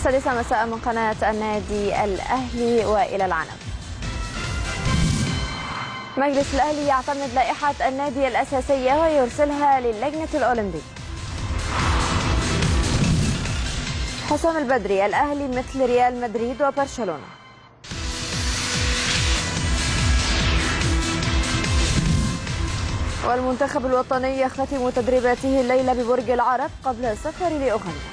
السادسة مساء من قناة النادي الأهلي، وإلى العناوين. مجلس الأهلي يعتمد لائحة النادي الأساسية ويرسلها للجنة الأولمبية. حسام البدري: الأهلي مثل ريال مدريد وبرشلونة. والمنتخب الوطني يختتم تدريباته الليلة ببرج العرب قبل السفر لأوغندا.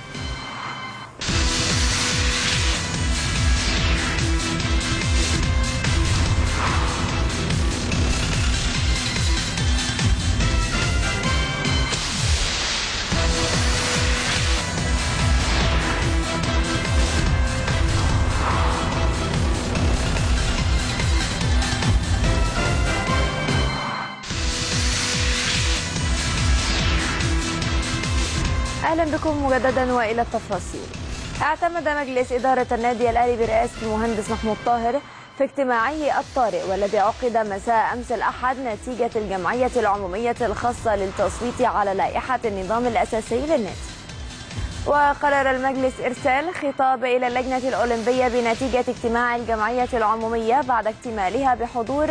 أهلا بكم مجددا وإلى التفاصيل. اعتمد مجلس إدارة النادي الأهلي برئاسة المهندس محمود طاهر في اجتماعه الطارئ والذي عقد مساء أمس الأحد نتيجة الجمعية العمومية الخاصة للتصويت على لائحة النظام الأساسي للنادي. وقرر المجلس إرسال خطاب إلى اللجنة الأولمبية بنتيجة اجتماع الجمعية العمومية بعد اكتمالها بحضور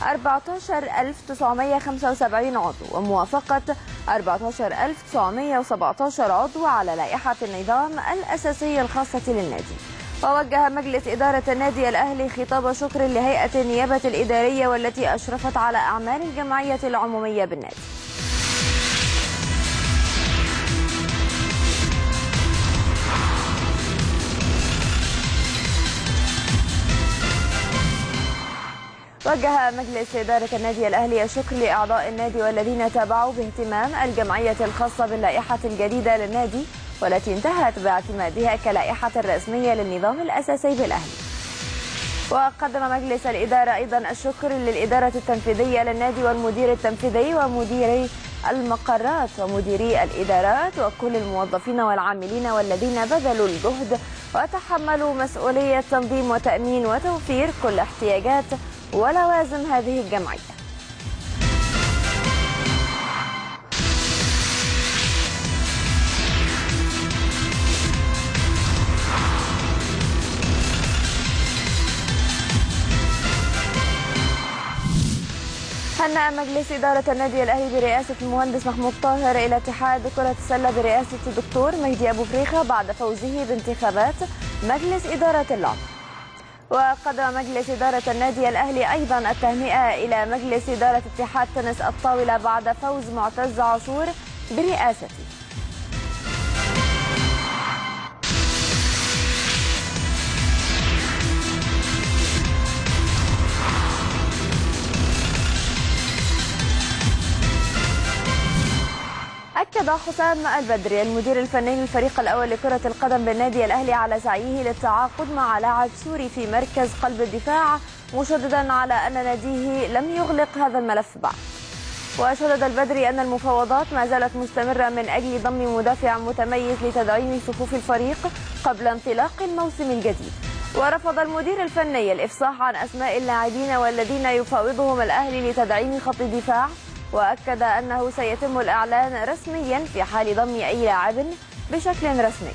14975 عضو وموافقة 14917 عضو على لائحة النظام الأساسي الخاصة للنادي. ووجه مجلس إدارة النادي الأهلي خطاب شكر لهيئة النيابة الإدارية والتي أشرفت على أعمال الجمعية العمومية بالنادي. وجه مجلس إدارة النادي الأهلي الشكر لأعضاء النادي والذين تابعوا باهتمام الجمعية الخاصة باللائحة الجديدة للنادي والتي انتهت باعتمادها كلائحة رسمية للنظام الأساسي بالأهلي. وقدم مجلس الإدارة أيضا الشكر للإدارة التنفيذية للنادي والمدير التنفيذي ومديري المقرات ومديري الإدارات وكل الموظفين والعاملين والذين بذلوا الجهد وتحملوا مسؤولية تنظيم وتأمين وتوفير كل احتياجات ولوازم هذه الجمعية. هنأ مجلس إدارة النادي الأهلي برئاسة المهندس محمود طاهر إلى اتحاد كرة السلة برئاسة الدكتور مجدي أبو فريخة بعد فوزه بانتخابات مجلس إدارة اللعبة. وقدم مجلس إدارة النادي الأهلي أيضا التهنئة إلى مجلس إدارة اتحاد تنس الطاولة بعد فوز معتز عاشور برئاسته. أكد حسام البدري المدير الفني للفريق الأول لكرة القدم بالنادي الأهلي على سعيه للتعاقد مع لاعب سوري في مركز قلب الدفاع، مشددا على أن ناديه لم يغلق هذا الملف بعد. وشدد البدري أن المفاوضات ما زالت مستمرة من أجل ضم مدافع متميز لتدعيم صفوف الفريق قبل انطلاق الموسم الجديد. ورفض المدير الفني الإفصاح عن أسماء اللاعبين والذين يفاوضهم الأهلي لتدعيم خط الدفاع، وأكد أنه سيتم الإعلان رسميا في حال ضم أي لاعب بشكل رسمي.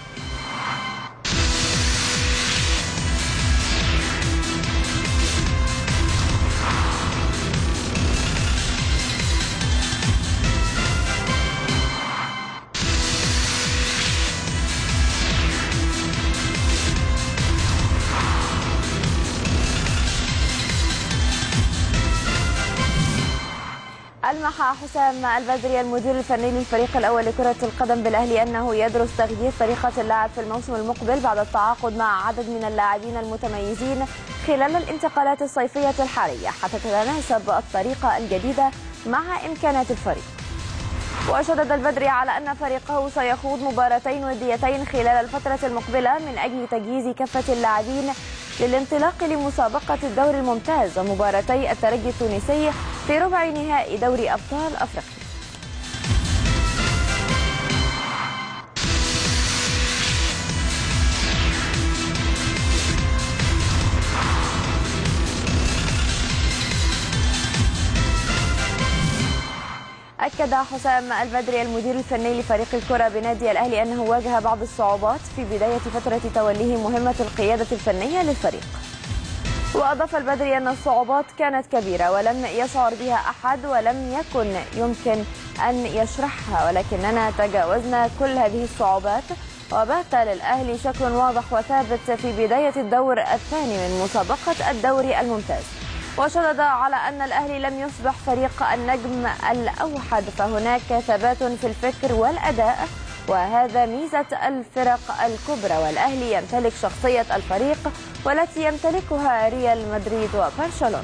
ألمح حسام البدري المدير الفني للفريق الأول لكرة القدم بالأهلي أنه يدرس تغيير طريقة اللعب في الموسم المقبل بعد التعاقد مع عدد من اللاعبين المتميزين خلال الانتقالات الصيفية الحالية حتى تتناسب الطريقة الجديدة مع إمكانات الفريق. وشدد البدري على أن فريقه سيخوض مباراتين وديتين خلال الفترة المقبلة من أجل تجهيز كافة اللاعبين للانطلاق لمسابقة الدوري الممتاز ومباراتي الترجي التونسي في ربع نهائي دوري أبطال أفريقيا. أكد حسام البدري المدير الفني لفريق الكرة بنادي الأهلي أنه واجه بعض الصعوبات في بداية فترة توليه مهمة القيادة الفنية للفريق. وأضاف البدري أن الصعوبات كانت كبيرة ولم يشعر بها أحد ولم يكن يمكن أن يشرحها، ولكننا تجاوزنا كل هذه الصعوبات وبات للأهلي شكل واضح وثابت في بداية الدور الثاني من مسابقة الدوري الممتاز. وشدد على أن الأهلي لم يصبح فريق النجم الأوحد، فهناك ثبات في الفكر والأداء، وهذا ميزة الفرق الكبرى، والأهلي يمتلك شخصية الفريق والتي يمتلكها ريال مدريد وبرشلونة.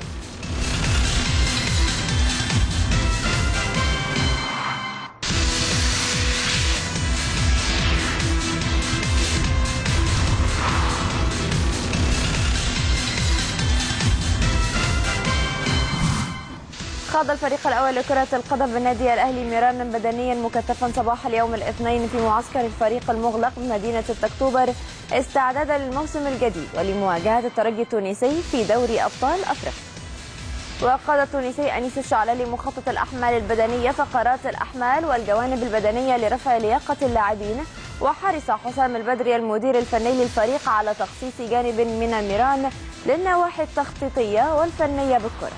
خاض الفريق الأول لكرة القدم بالنادي الأهلي ميرانا بدنيا مكثفا صباح اليوم الاثنين في معسكر الفريق المغلق بمدينة 6 أكتوبر استعدادا للموسم الجديد ولمواجهة الترجي التونسي في دوري أبطال أفريقيا. وقاد التونسي أنيس الشعلالي مخطط الأحمال البدنية فقرات الأحمال والجوانب البدنية لرفع لياقة اللاعبين، وحرص حسام البدري المدير الفني للفريق على تخصيص جانب من الميران للنواحي التخطيطية والفنية بالكرة.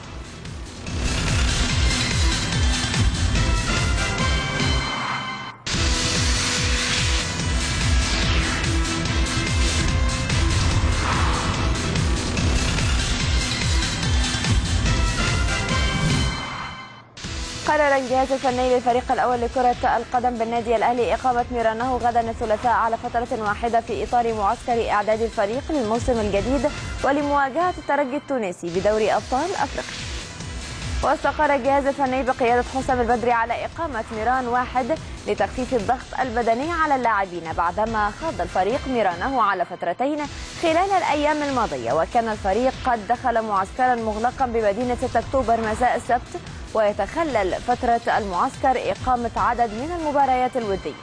قرر الجهاز الفني للفريق الأول لكرة القدم بالنادي الأهلي إقامة ميرانه غدا الثلاثاء على فترة واحدة في إطار معسكر إعداد الفريق للموسم الجديد ولمواجهة الترجي التونسي بدوري أبطال أفريقيا. واستقر الجهاز الفني بقيادة حسام البدري على إقامة ميران واحد لتخفيف الضغط البدني على اللاعبين بعدما خاض الفريق ميرانه على فترتين خلال الأيام الماضية، وكان الفريق قد دخل معسكرا مغلقا بمدينة 6 أكتوبر مساء السبت، ويتخلل فترة المعسكر إقامة عدد من المباريات الودية.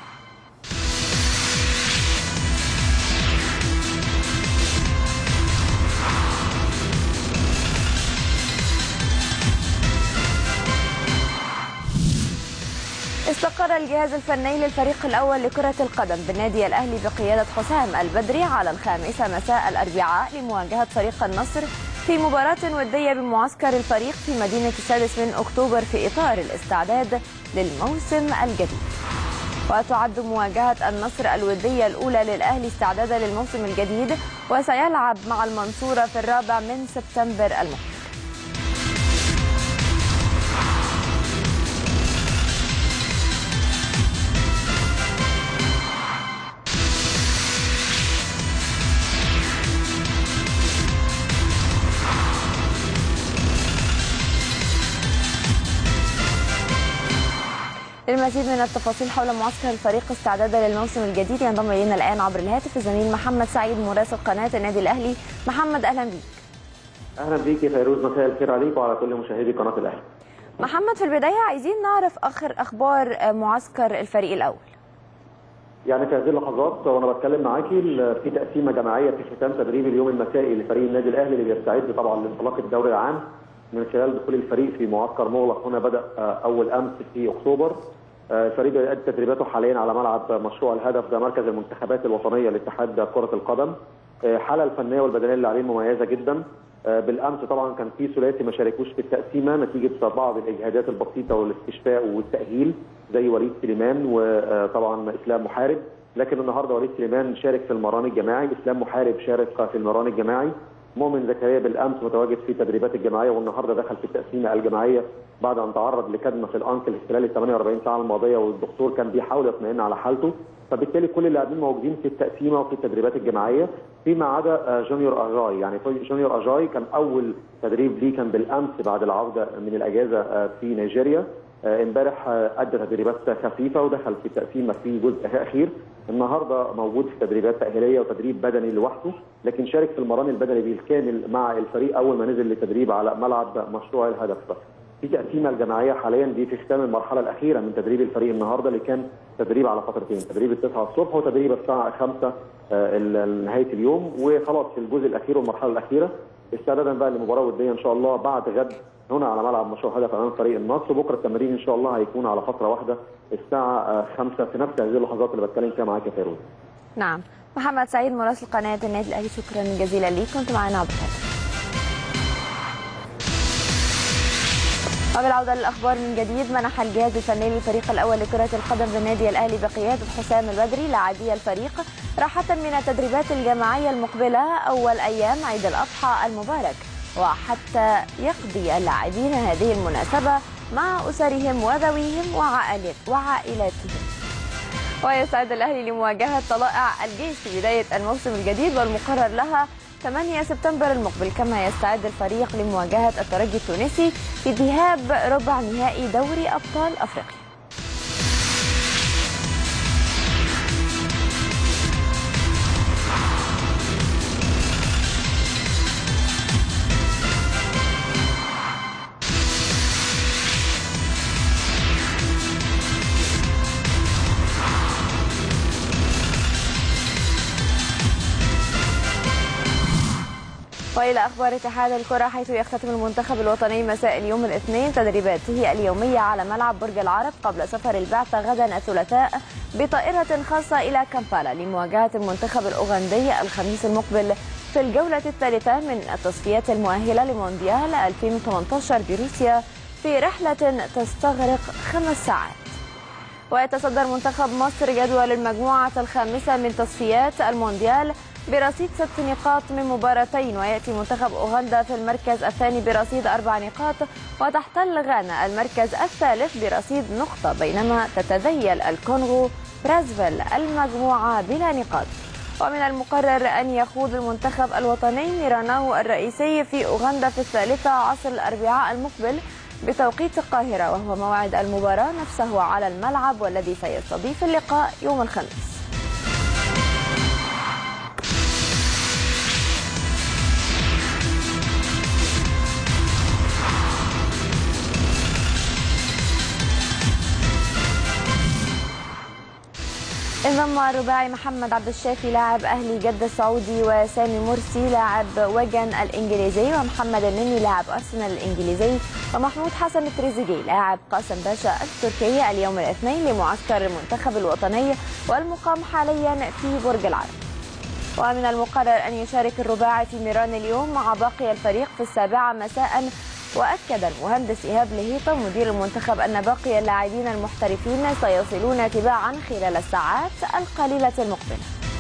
استقر الجهاز الفني للفريق الأول لكرة القدم بالنادي الأهلي بقيادة حسام البدري على 5 مساء الأربعاء لمواجهة فريق النصر في مباراة ودية بمعسكر الفريق في مدينة 6 أكتوبر في إطار الاستعداد للموسم الجديد. وتعد مواجهة النصر الودية الأولى للأهلي استعدادا للموسم الجديد، وسيلعب مع المنصورة في 4 سبتمبر المقبل. للمزيد من التفاصيل حول معسكر الفريق استعدادا للموسم الجديد ينضم الينا الان عبر الهاتف الزميل محمد سعيد مراسل قناه النادي الاهلي. محمد اهلا بيك. اهلا بيك يا فيروز، مساء الخير عليك وعلى كل مشاهدي قناه الاهلي. محمد، في البدايه عايزين نعرف اخر اخبار معسكر الفريق الاول. يعني في هذه اللحظات وانا بتكلم معاكي في تقسيمه جماعيه في ختام تدريب اليوم المسائي لفريق النادي الاهلي اللي بيستعد طبعا لانطلاق الدوري العام من خلال دخول الفريق في معسكر مغلق هنا بدا اول امس في اكتوبر. الفريق بيؤدي تدريباته حاليا على ملعب مشروع الهدف، ده مركز المنتخبات الوطنيه لاتحاد كره القدم. حاله الفنيه والبدنيه للاعبين مميزه جدا. بالامس طبعا كان في ثلاثي ما شاركوش في التقسيمه نتيجه بعض الاجهادات البسيطه والاستشفاء والتاهيل زي وليد سليمان وطبعا اسلام محارب، لكن النهارده وليد سليمان شارك في المران الجماعي، اسلام محارب شارك في المران الجماعي، مؤمن زكريا بالامس متواجد في التدريبات الجماعيه والنهارده دخل في التقسيمه الجماعيه بعد ان تعرض لكدمه في الانكل خلال ال 48 ساعه الماضيه، والدكتور كان بيحاول يطمئن على حالته، فبالتالي كل اللاعبين موجودين في التقسيمه وفي التدريبات الجماعيه فيما عدا جونيور اجاي. يعني جونيور اجاي كان اول تدريب ليه كان بالامس بعد العوده من الاجازه في نيجيريا. امبارح ادى تدريبات خفيفه ودخل في التقسيمه في جزء اخير. النهارده موجود في تدريبات تاهيليه وتدريب بدني لوحده، لكن شارك في المران البدني بالكامل مع الفريق اول ما نزل للتدريب على ملعب مشروع الهدف. في تقسيمه الجماعيه حاليا دي في ختام المرحله الاخيره من تدريب الفريق النهارده، اللي كان تدريب على فترتين، تدريب 9 الصبح وتدريب الساعه 5 نهايه اليوم، وخلاص في الجزء الاخير والمرحله الاخيره استعدادا بقى لمباراه وديه ان شاء الله بعد غد هنا على ملعب مشروع هدف امام فريق النصر. وبكره التمرين ان شاء الله هيكون على فتره واحده الساعه 5 في نفس هذه اللحظات اللي بتكلم فيها معاك يا فيروز. نعم، محمد سعيد مراسل قناه النادي الاهلي، شكرا جزيلا ليك، كنت معنا عبر الهاتف. وبالعودة للأخبار من جديد، منح الجهاز الفني للفريق الأول لكرة القدم بالنادي الأهلي بقيادة حسام البدري لاعبي الفريق راحة من التدريبات الجماعية المقبلة أول أيام عيد الأضحى المبارك، وحتى يقضي اللاعبين هذه المناسبة مع أسرهم وذويهم وعائلاتهم. ويستعد الأهلي لمواجهة طلائع الجيش في بداية الموسم الجديد والمقرر لها 8 سبتمبر المقبل، كما يستعد الفريق لمواجهة الترجي التونسي في ذهاب ربع نهائي دوري أبطال أفريقيا. وإلى أخبار اتحاد الكرة، حيث يختتم المنتخب الوطني مساء اليوم الاثنين تدريباته اليومية على ملعب برج العرب قبل سفر البعثة غدا الثلاثاء بطائرة خاصة إلى كامبالا لمواجهة المنتخب الأوغندي الخميس المقبل في الجولة الثالثة من التصفيات المؤهلة لمونديال 2018 بروسيا في رحلة تستغرق 5 ساعات. ويتصدر منتخب مصر جدول المجموعة الخامسة من تصفيات المونديال برصيد 6 نقاط من مباراتين، ويأتي منتخب أوغندا في المركز الثاني برصيد 4 نقاط، وتحتل غانا المركز الثالث برصيد نقطة، بينما تتذيل الكونغو برازفيل المجموعة بلا نقاط. ومن المقرر أن يخوض المنتخب الوطني ميرانو الرئيسي في أوغندا في 13 الأربعاء المقبل بتوقيت القاهرة، وهو موعد المباراة نفسه على الملعب والذي سيستضيف اللقاء يوم الخميس. انضم الرباعي محمد عبد الشافي لاعب أهلي جدة السعودي، وسامي مرسي لاعب وجن الإنجليزي، ومحمد النني لاعب أرسنال الإنجليزي، ومحمود حسن التريزيجي لاعب قاسم باشا التركي اليوم الاثنين لمعسكر المنتخب الوطني والمقام حاليا في برج العرب. ومن المقرر أن يشارك الرباعي في ميران اليوم مع باقي الفريق في 7 مساء. وأكد المهندس إيهاب لهيطة مدير المنتخب أن باقي اللاعبين المحترفين سيصلون تباعا خلال الساعات القليلة المقبلة.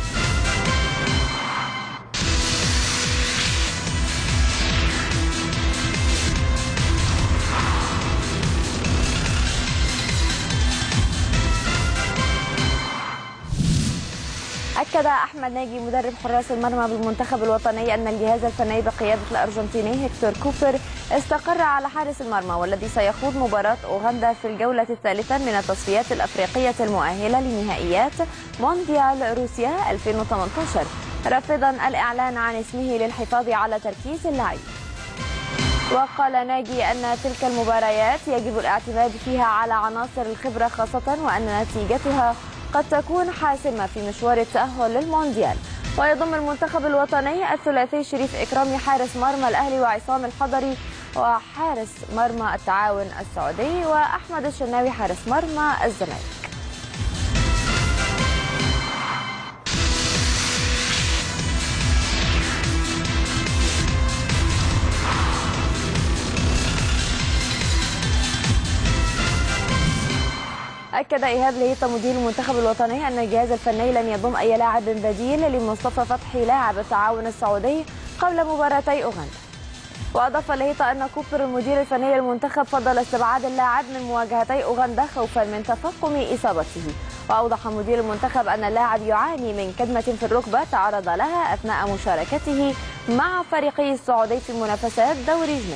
أكد أحمد ناجي مدرب حراس المرمى بالمنتخب الوطني أن الجهاز الفني بقيادة الأرجنتيني هيكتور كوبر استقر على حارس المرمى، والذي سيخوض مباراة أوغندا في الجولة الثالثة من التصفيات الأفريقية المؤهلة لنهائيات مونديال روسيا 2018، رافضا الإعلان عن اسمه للحفاظ على تركيز اللاعب. وقال ناجي أن تلك المباريات يجب الاعتماد فيها على عناصر الخبرة خاصة، وأن نتيجتها قد تكون حاسمة في مشوار التأهل للمونديال. ويضم المنتخب الوطني الثلاثي شريف إكرامي حارس مرمى الأهلي، وعصام الحضري وحارس مرمى التعاون السعودي، وأحمد الشناوي حارس مرمى الزمالك. أكد إيهاب لهيطة مدير المنتخب الوطني أن الجهاز الفني لن يضم أي لاعب بديل لمصطفى فتحي لاعب التعاون السعودي قبل مباراتي أوغندا. وأضاف لهيطة أن كوبر المدير الفني للمنتخب فضل استبعاد اللاعب من مواجهتي أوغندا خوفا من تفاقم إصابته. وأوضح مدير المنتخب أن اللاعب يعاني من كدمة في الركبة تعرض لها أثناء مشاركته مع فريقه السعودي في منافسات دوري جميل.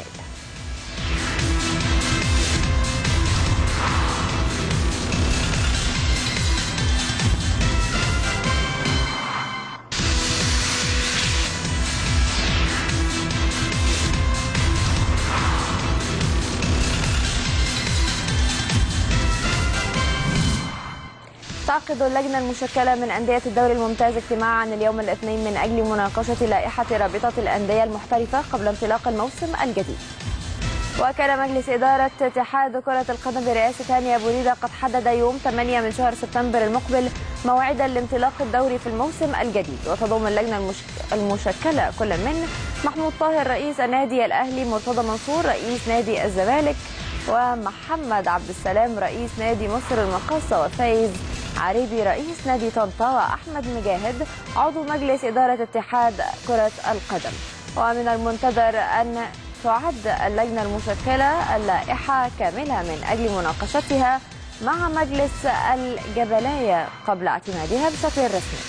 تعقد اللجنة المشكلة من أندية الدوري الممتاز اجتماعا اليوم الاثنين من أجل مناقشة لائحة رابطة الأندية المحترفة قبل انطلاق الموسم الجديد. وكان مجلس إدارة اتحاد كرة القدم برئاسة هاني أبو ريدة قد حدد يوم 8 من شهر سبتمبر المقبل موعدا لانطلاق الدوري في الموسم الجديد. وتضم اللجنة المشكلة كل من محمود طاهر رئيس النادي الأهلي، مرتضى منصور رئيس نادي الزمالك، ومحمد عبد السلام رئيس نادي مصر المقاصة، وفايز عريبي رئيس نادي طنطا، وأحمد مجاهد عضو مجلس إدارة اتحاد كرة القدم. ومن المنتظر أن تعد اللجنة المشكلة اللائحة كاملة من أجل مناقشتها مع مجلس الجبلاية قبل اعتمادها بشكل رسمي.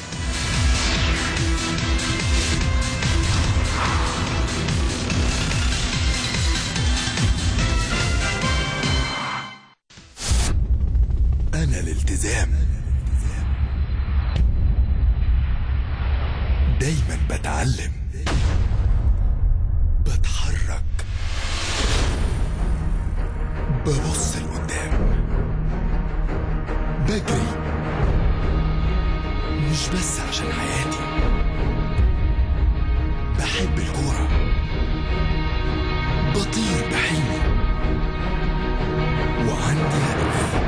أنا الالتزام دايما بتعلم، بتحرك، ببص لقدام، بجري مش بس عشان حياتي، بحب الكورة، بطير بحلمي، وعندي هدف.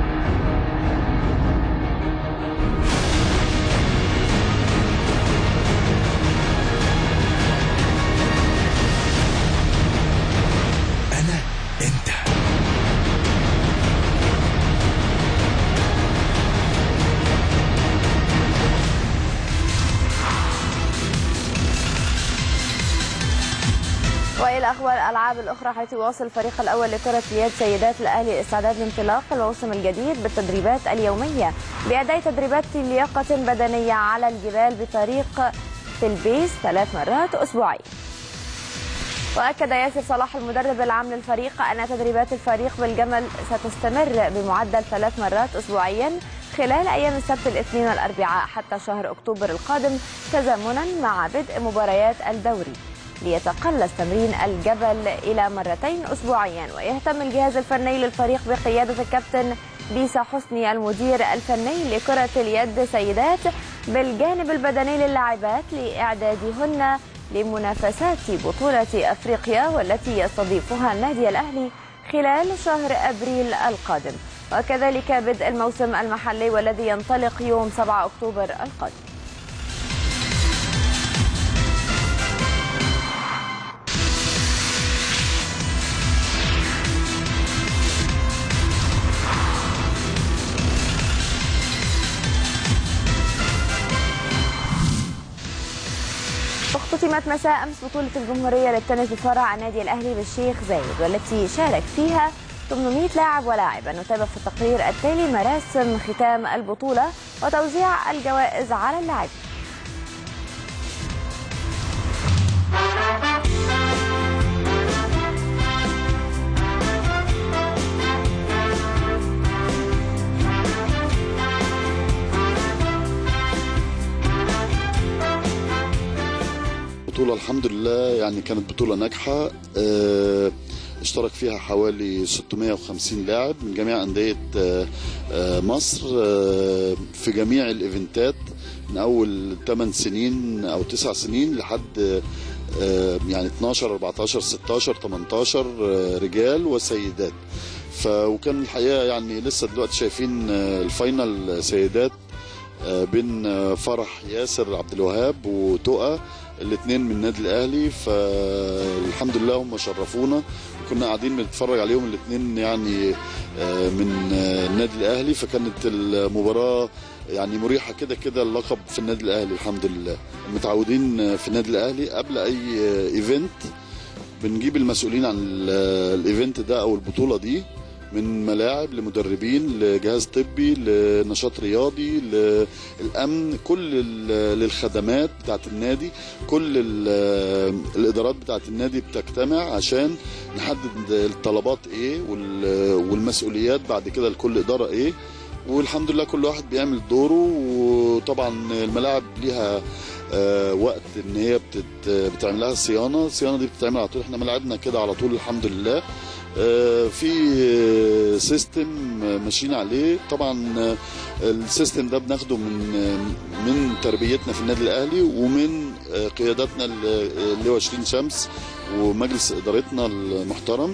وإلى أخبار الألعاب الأخرى، حيث يواصل الفريق الأول لكرة اليد سيدات الأهلي الاستعداد لانطلاق الموسم الجديد بالتدريبات اليومية بأداء تدريبات لياقة بدنية على الجبال بطريق تلبيس 3 مرات أسبوعيا. وأكد ياسر صلاح المدرب العام للفريق أن تدريبات الفريق بالجمل ستستمر بمعدل 3 مرات أسبوعيا خلال أيام السبت الاثنين والأربعاء حتى شهر أكتوبر القادم، تزامنا مع بدء مباريات الدوري، ليتقلص تمرين الجبل إلى 2 مرات أسبوعيا. ويهتم الجهاز الفني للفريق بقيادة الكابتن بيسا حسني المدير الفني لكرة اليد سيدات بالجانب البدني للاعبات لإعدادهن لمنافسات بطولة أفريقيا والتي يستضيفها النادي الأهلي خلال شهر أبريل القادم، وكذلك بدء الموسم المحلي والذي ينطلق يوم 7 أكتوبر القادم. اختتمت مساء أمس بطولة الجمهورية للتنس بفرع النادي الأهلي بالشيخ زايد، والتي شارك فيها 800 لاعب ولاعبة. نتابع في التقرير التالي مراسم ختام البطولة وتوزيع الجوائز على اللاعبين. البطولة الحمد لله يعني كانت بطولة ناجحة، اشترك فيها حوالي 650 لاعب من جميع أندية مصر في جميع الإيفنتات من أول 8 سنين أو 9 سنين لحد يعني 12 14 16 18 رجال وسيدات. وكان الحقيقة يعني لسه دلوقتي شايفين الفاينل سيدات بين فرح ياسر عبد الوهاب وتقى، الاثنين من النادي الاهلي. فالحمد لله هم شرفونا، كنا قاعدين بنتفرج عليهم الاثنين يعني من النادي الاهلي، فكانت المباراه يعني مريحه كده كده. اللقب في النادي الاهلي الحمد لله، متعودين في النادي الاهلي قبل اي ايفنت بنجيب المسؤولين عن الايفنت ده او البطوله دي، من ملاعب لمدربين لجهاز طبي لنشاط رياضي للامن، كل للخدمات بتاعت النادي، كل الادارات بتاعت النادي بتجتمع عشان نحدد الطلبات ايه والمسؤوليات بعد كده لكل اداره ايه، والحمد لله كل واحد بيعمل دوره. وطبعا الملاعب ليها وقت ان هي بتعمل لها الصيانه دي بتتعمل على طول. احنا ملاعبنا كده على طول الحمد لله. في سيستم ماشيين عليه طبعا. السيستم ده بناخده من تربيتنا في النادي الاهلي ومن قياداتنا اللي هو 20 شمس ومجلس ادارتنا المحترم.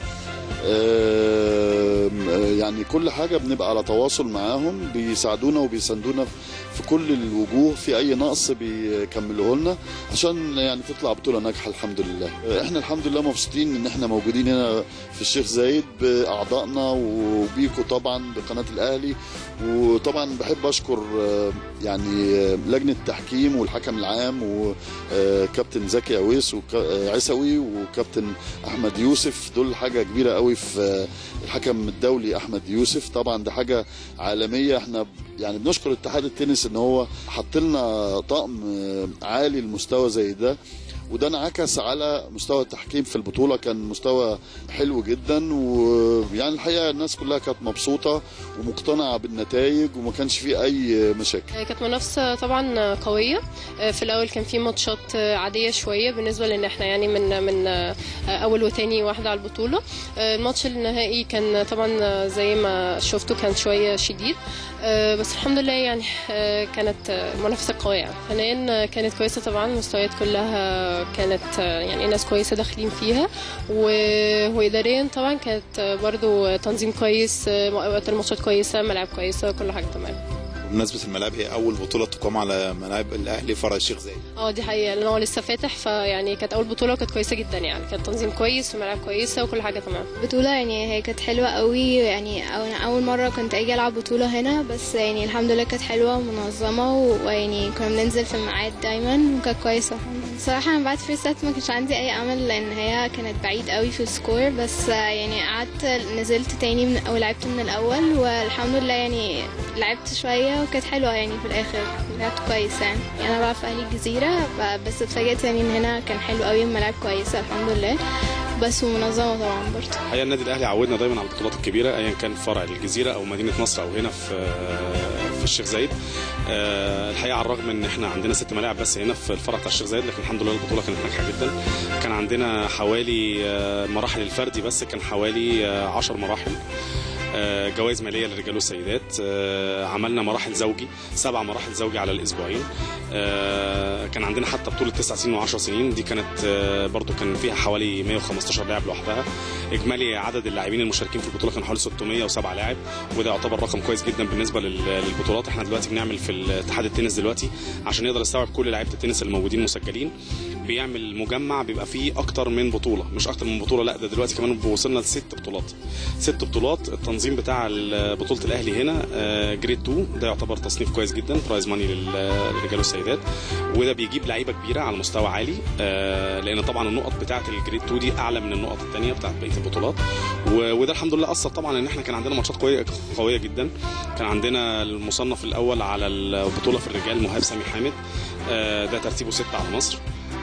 يعني كل حاجه بنبقى على تواصل معاهم، بيساعدونا وبيساندونا في كل الوجوه، في اي نقص بيكملوه لنا عشان يعني تطلع بطوله ناجحه الحمد لله. احنا الحمد لله مبسوطين ان احنا موجودين هنا في الشيخ زايد باعضائنا وبيكو طبعا بقناه الاهلي. وطبعا بحب اشكر يعني لجنه التحكيم والحكم العام وكابتن زكي عيسوي وكابتن احمد يوسف، دول حاجه كبيره قوي في الحكم الدولي احمد يوسف. طبعا ده حاجه عالميه. احنا يعني بنشكر اتحاد التنس ان هو حط لنا طقم عالي المستوى زي ده، وده انعكس على مستوى التحكيم في البطوله، كان مستوى حلو جدا. ويعني الحقيقه الناس كلها كانت مبسوطه ومقتنعه بالنتائج وما كانش في اي مشاكل. كانت منافسه طبعا قويه. في الاول كان في ماتشات عاديه شويه بالنسبه لان احنا يعني من اول وثاني واحده على البطوله. الماتش النهائي كان طبعا زي ما شفتوا كان شويه شديد، بس الحمد لله يعني كانت منافسه قويه. فنيا كانت كويسه طبعا، المستويات كلها كانت يعني ناس كويسه داخلين فيها، واداريا طبعا كانت برضو تنظيم كويس، اوقات الماتشات كويسه، ملاعب كويسه، كل حاجه تمام. بمناسبة الملاعب، هي أول بطولة تقام على ملاعب الأهلي فرع الشيخ زايد. دي حقيقة لأن هو لسه فاتح، فيعني كانت أول بطولة وكانت كويسة جدا، يعني كان تنظيم كويس وملاعب كويسة وكل حاجة تمام. بطولة يعني هي كانت حلوة قوي، يعني أول مرة كنت أجي ألعب بطولة هنا، بس يعني الحمد لله كانت حلوة ومنظمة، ويعني كنا بننزل في الميعاد دايما وكانت كويسة. صراحة أنا بعد فيرست سات ما كانش عندي أي أمل لأن هي كانت بعيد قوي في السكور، بس يعني قعدت نزلت تاني أو لعبت من الأول، والحمد لله يعني لعبت شوية وكانت حلوة يعني في الآخر لعبت كويس. يعني أنا بلعب في أهلي الجزيرة، بس اتفاجئت يعني إن هنا كان حلو قوي، الملاعب كويسة الحمد لله، بس ومنظمة طبعا برضه. هي النادي الأهلي عودنا دايما على البطولات الكبيرة أيا كان فرع الجزيرة أو مدينة نصر أو هنا في الشيخ زايد. الحقيقة على الرغم ان احنا عندنا 6 ملاعب بس هنا في الفرع بتاع الشيخ زايد، لكن الحمد لله البطولة كانت ناجحة جدا. كان عندنا حوالي مراحل الفردي بس كان حوالي 10 مراحل، جوائز ماليه للرجال والسيدات. عملنا مراحل زوجي 7 مراحل زوجي على الاسبوعين. كان عندنا حتى بطوله 9 سنين و10 سنين، دي كانت برضو كان فيها حوالي 115 لاعب لوحدها. اجمالي عدد اللاعبين المشاركين في البطوله كان حوالي 607 لاعب، وده يعتبر رقم كويس جدا بالنسبه للبطولات. احنا دلوقتي بنعمل في اتحاد التنس دلوقتي عشان يقدر يستوعب كل لعيبه التنس الموجودين مسجلين، بيعمل مجمع بيبقى فيه اكتر من بطوله، مش اكتر من بطوله، لا ده دلوقتي كمان وصلنا ل 6 بطولات. 6 بطولات. التنظيم بتاع بطوله الاهلي هنا جريد 2، ده يعتبر تصنيف كويس جدا، برايز ماني للرجال والسيدات، وده بيجيب لعيبه كبيره على مستوى عالي، لان طبعا النقط بتاعه الجريد 2 دي اعلى من النقط الثانيه بتاعه بقيه البطولات. وده الحمد لله اثر طبعا ان احنا كان عندنا ماتشات قويه جدا. كان عندنا المصنف الاول على البطوله في الرجال مهاب سامي حامد، ده ترتيبه 6 على مصر.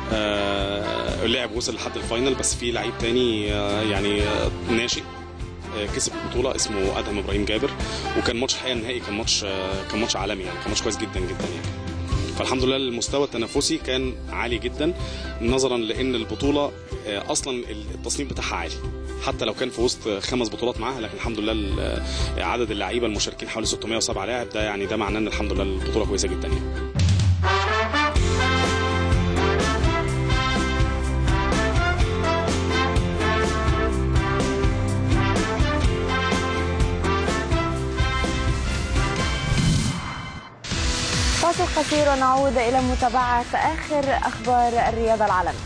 اللعب وصل لحد الفاينل، بس في لعيب تاني يعني ناشئ كسب البطوله اسمه ادهم ابراهيم جابر، وكان ماتش الحقيقه النهائي كان ماتش عالمي، يعني كان ماتش كويس جدا جدا يعني. فالحمد لله المستوى التنافسي كان عالي جدا، نظرا لان البطوله اصلا التصنيف بتاعها عالي، حتى لو كان في وسط 5 بطولات معاها، لكن الحمد لله عدد اللعيبه المشاركين حوالي 607 لاعب، ده يعني ده معناه ان الحمد لله البطوله كويسه جدا يعني. فاصل قصير ونعود إلى متابعة آخر أخبار الرياضة العالمية.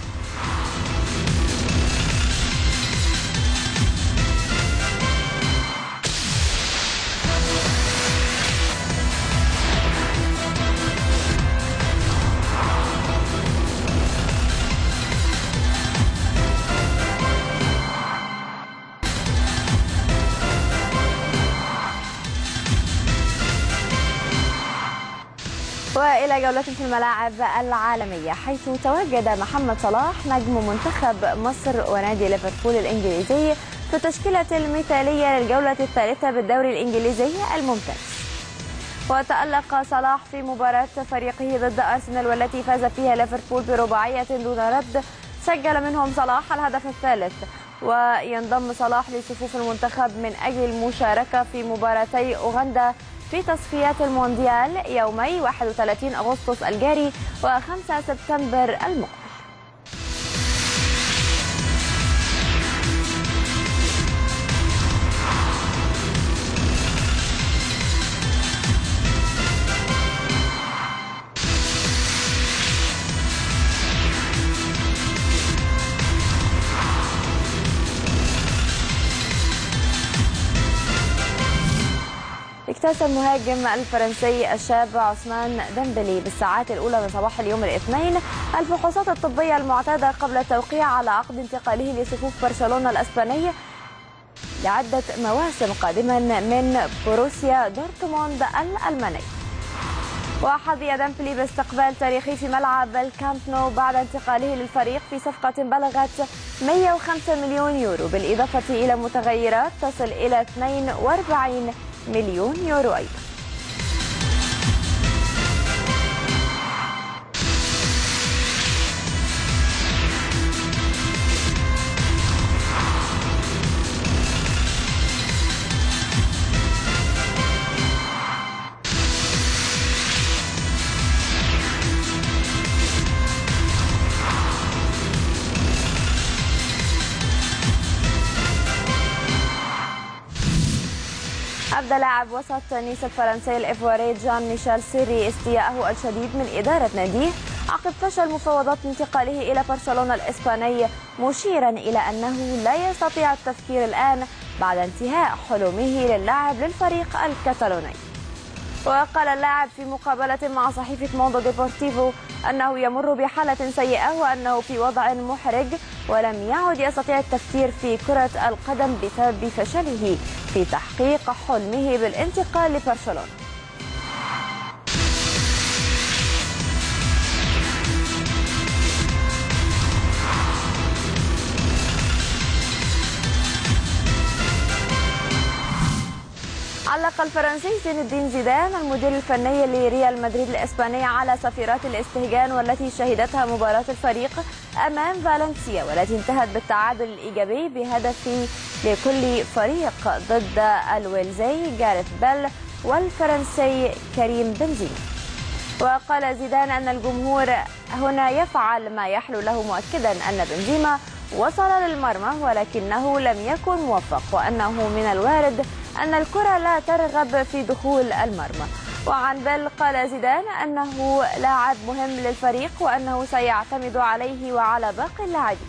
وإلى جولة في الملاعب العالمية، حيث تواجد محمد صلاح نجم منتخب مصر ونادي ليفربول الإنجليزي في التشكيلة المثالية للجولة الثالثة بالدوري الإنجليزي الممتاز. وتألق صلاح في مباراة فريقه ضد أرسنال والتي فاز فيها ليفربول برباعية دون رد، سجل منهم صلاح الهدف الثالث. وينضم صلاح لصفوف المنتخب من أجل المشاركة في مباراتي أوغندا في تصفيات المونديال يومي 31 أغسطس الجاري و5 سبتمبر المقبل. اكتسب المهاجم الفرنسي الشاب عثمان ديمبلي بالساعات الأولى من صباح اليوم الاثنين الفحوصات الطبية المعتادة قبل التوقيع على عقد انتقاله لصفوف برشلونة الأسباني لعدة مواسم قادما من بروسيا دورتموند الألماني. وحظي ديمبلي باستقبال تاريخي في ملعب الكامب نو بعد انتقاله للفريق في صفقة بلغت 105 مليون يورو بالإضافة إلى متغيرات تصل إلى 42 مليون يورو أيضا. أبدى لاعب وسط نيس الفرنسي الإيفواري جان ميشيل سيري استياءه الشديد من إدارة ناديه عقب فشل مفاوضات انتقاله إلى برشلونة الإسباني، مشيرا إلى أنه لا يستطيع التفكير الآن بعد انتهاء حلمه للعب للفريق الكتالوني. وقال اللاعب في مقابلة مع صحيفة موندو ديبورتيفو أنه يمر بحالة سيئة وأنه في وضع محرج ولم يعد يستطيع التفكير في كرة القدم بسبب فشله في تحقيق حلمه بالانتقال لبرشلونة. علق الفرنسي زين الدين زيدان المدير الفني لريال مدريد الإسباني على صفيرات الاستهجان والتي شهدتها مباراة الفريق أمام فالنسيا والتي انتهت بالتعادل الإيجابي بهدف لكل فريق ضد الويلزي جاريث بيل والفرنسي كريم بنزيما. وقال زيدان أن الجمهور هنا يفعل ما يحلو له، مؤكدا أن بنزيما وصل للمرمى ولكنه لم يكن موفق، وأنه من الوارد أن الكرة لا ترغب في دخول المرمى. وعن بيل قال زيدان أنه لاعب مهم للفريق وأنه سيعتمد عليه وعلى باقي اللاعبين.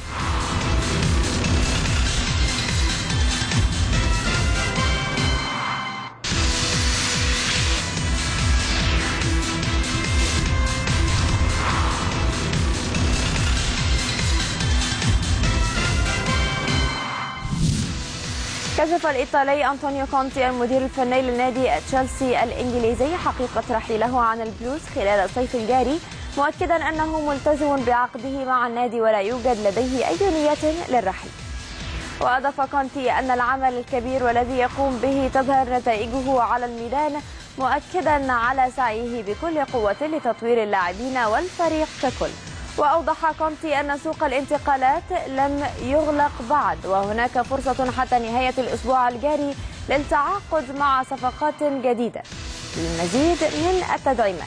كشف الإيطالي أنطونيو كونتي المدير الفني لنادي تشيلسي الإنجليزي حقيقة رحيله عن البلوز خلال الصيف الجاري، مؤكدا أنه ملتزم بعقده مع النادي ولا يوجد لديه أي نية للرحيل. وأضاف كونتي أن العمل الكبير والذي يقوم به تظهر نتائجه على الميدان، مؤكدا على سعيه بكل قوة لتطوير اللاعبين والفريق ككل. وأوضح كونتي أن سوق الانتقالات لم يغلق بعد وهناك فرصة حتى نهاية الأسبوع الجاري للتعاقد مع صفقات جديدة للمزيد من التدعيمات.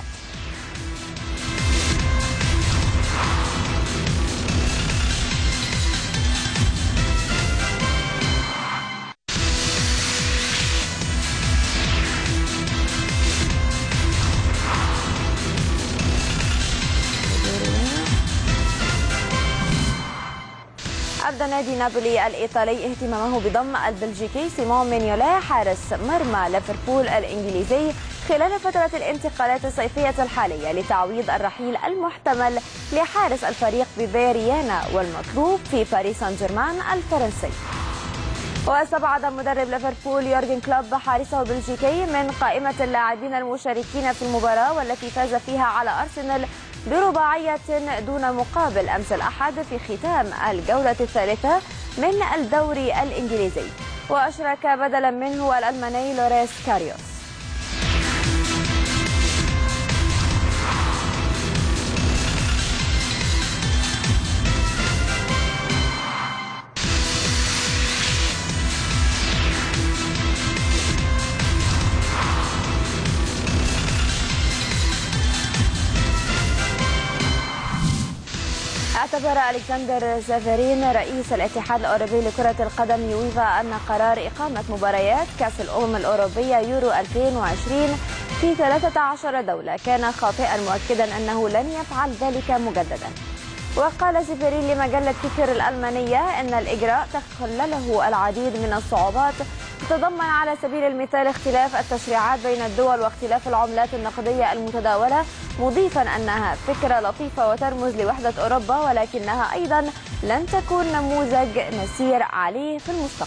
أبدى نادي نابولي الإيطالي اهتمامه بضم البلجيكي سيمون مينيولا حارس مرمى ليفربول الإنجليزي خلال فترة الانتقالات الصيفية الحالية لتعويض الرحيل المحتمل لحارس الفريق بفيريانا والمطلوب في باريس سان جيرمان الفرنسي. واستبعد مدرب ليفربول يورجن كلوب حارسه البلجيكي من قائمة اللاعبين المشاركين في المباراة والتي فاز فيها على أرسنال برباعية دون مقابل أمس الأحد في ختام الجولة الثالثة من الدوري الإنجليزي، وأشرك بدلا منه الألماني لوريس كاريوس. اعتبر ألكسندر سافارين رئيس الاتحاد الأوروبي لكرة القدم يويفا أن قرار إقامة مباريات كأس الأمم الأوروبية يورو 2020 في 13 دولة كان خاطئا، مؤكدا أنه لن يفعل ذلك مجددا. وقال سيفرين لمجلة كيكر الألمانية أن الإجراء تخلله العديد من الصعوبات، تتضمن على سبيل المثال اختلاف التشريعات بين الدول واختلاف العملات النقدية المتداولة، مضيفا أنها فكرة لطيفة وترمز لوحدة أوروبا، ولكنها أيضا لن تكون نموذج نسير عليه في المستقبل.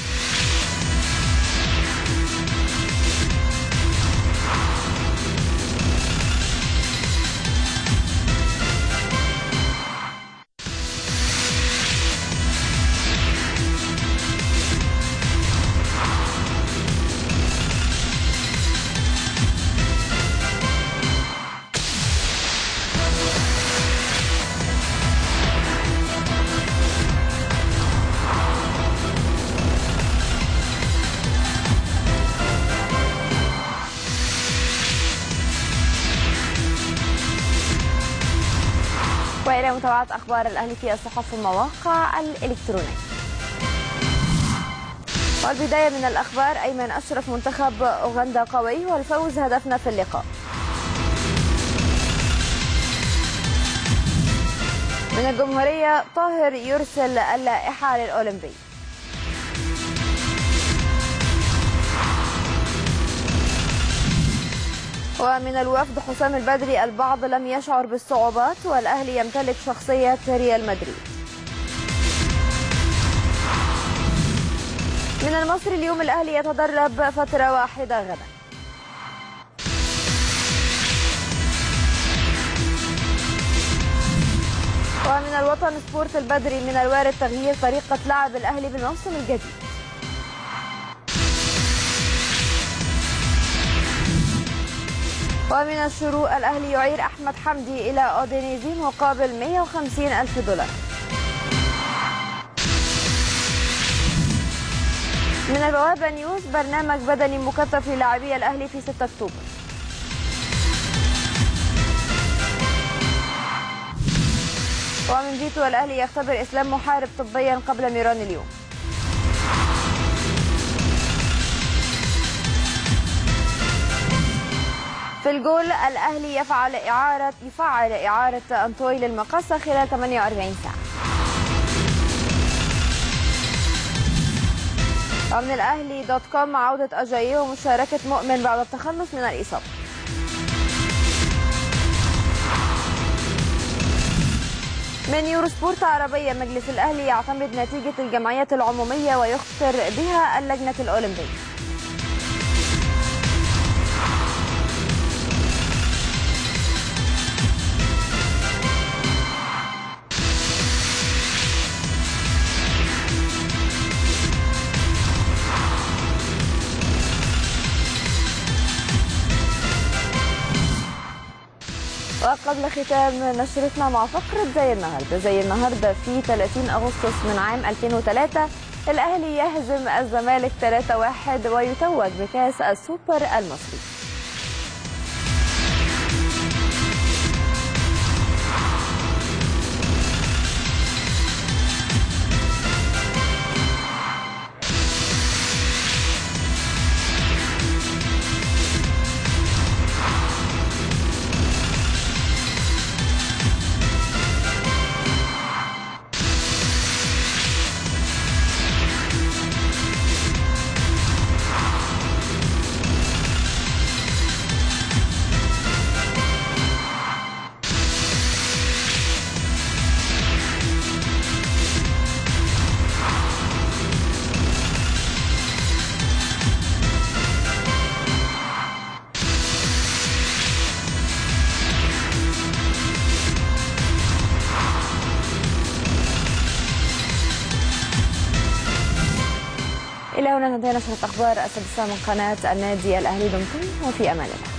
وإلى متابعة أخبار الأهلي في الصحف والمواقع الإلكترونية. والبداية من الأخبار: أيمن أشرف منتخب أوغندا قوي والفوز هدفنا في اللقاء. من الجمهورية: طاهر يرسل اللائحة للأولمبي. ومن الوفد: حسام البدري البعض لم يشعر بالصعوبات والأهلي يمتلك شخصية ريال مدريد. من المصري اليوم: الأهلي يتدرب فترة واحدة غدا. ومن الوطن سبورت: البدري من الوارد تغيير طريقة لعب الأهلي بالموسم الجديد. ومن الشروق: الأهلي يعير أحمد حمدي إلى أودينيزي مقابل $150,000. من البوابة نيوز: برنامج بدني مكثف للاعبي الأهلي في 6 أكتوبر. ومن فيتو: الأهلي يختبر إسلام محارب طبيا قبل ميران اليوم. في الجول: الأهلي يفعل إعارة أنطوي للمقصة خلال 48 ساعة. ومن الأهلي .com: عودة أجاييه ومشاركة مؤمن بعد التخلص من الإصابة. من يورو سبورت عربية: مجلس الأهلي يعتمد نتيجة الجمعية العمومية ويخطر بها اللجنة الأولمبية. وقبل ختام نشرتنا مع فقرة زي النهاردة في 30 أغسطس من عام 2003 الأهلي يهزم الزمالك 3-1 ويتوج بكأس السوبر المصري. إلى هنا انتهينا نشرة أخبار السادسة من قناة النادي الأهلي. دمتم وفي أمان الله.